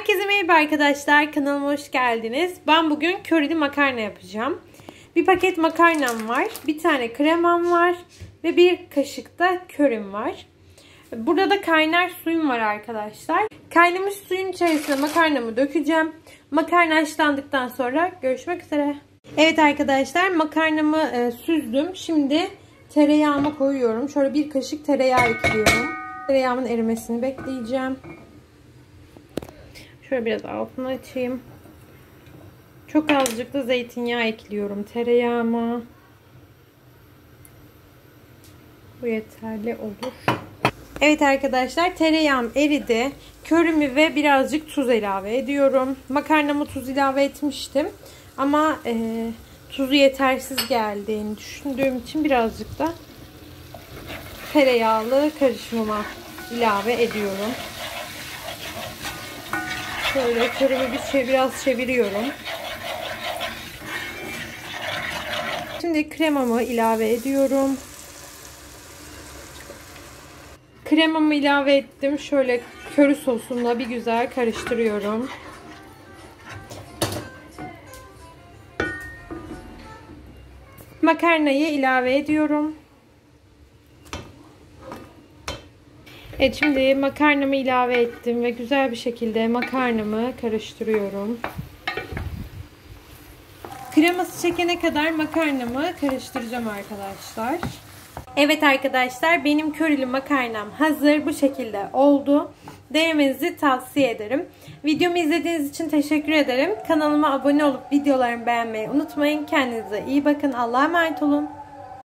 Herkese merhaba arkadaşlar, kanalıma hoş geldiniz. Ben bugün körili makarna yapacağım. Bir paket makarnam var, bir tane kremam var ve bir kaşık da körüm var. Burada da kaynar suyum var arkadaşlar. Kaynamış suyun içerisine makarnamı dökeceğim. Makarna haşlandıktan sonra görüşmek üzere. Evet arkadaşlar, makarnamı süzdüm. Şimdi tereyağımı koyuyorum. Şöyle bir kaşık tereyağı ekliyorum. Tereyağımın erimesini bekleyeceğim. Şöyle biraz altını açayım. Çok azıcık da zeytinyağı ekliyorum tereyağıma. Bu yeterli olur. Evet arkadaşlar, tereyağım eridi. Körümü ve birazcık tuz ilave ediyorum. Makarnama tuz ilave etmiştim. Ama tuzu yetersiz geldiğini düşündüğüm için birazcık da tereyağlı karışımıma ilave ediyorum. Şöyle körümü biraz çeviriyorum. Şimdi kremamı ilave ediyorum. Kremamı ilave ettim. Şöyle köri sosumla bir güzel karıştırıyorum. Makarnayı ilave ediyorum. Evet, şimdi makarnamı ilave ettim ve güzel bir şekilde makarnamı karıştırıyorum. Kreması çekene kadar makarnamı karıştıracağım arkadaşlar. Evet arkadaşlar, benim körili makarnam hazır. Bu şekilde oldu. Denemenizi tavsiye ederim. Videomu izlediğiniz için teşekkür ederim. Kanalıma abone olup videolarımı beğenmeyi unutmayın. Kendinize iyi bakın. Allah'a emanet olun.